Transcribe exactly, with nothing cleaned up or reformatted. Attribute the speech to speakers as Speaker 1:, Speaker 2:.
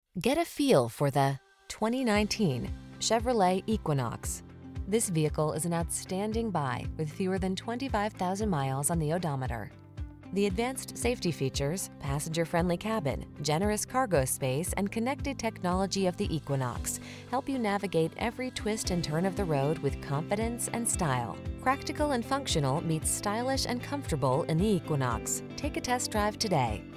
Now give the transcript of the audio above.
Speaker 1: Get a feel for the twenty nineteen Chevrolet Equinox. This vehicle is an outstanding buy with fewer than twenty-five thousand miles on the odometer. The advanced safety features, passenger-friendly cabin, generous cargo space, and connected technology of the Equinox help you navigate every twist and turn of the road with confidence and style. Practical and functional meets stylish and comfortable in the Equinox. Take a test drive today.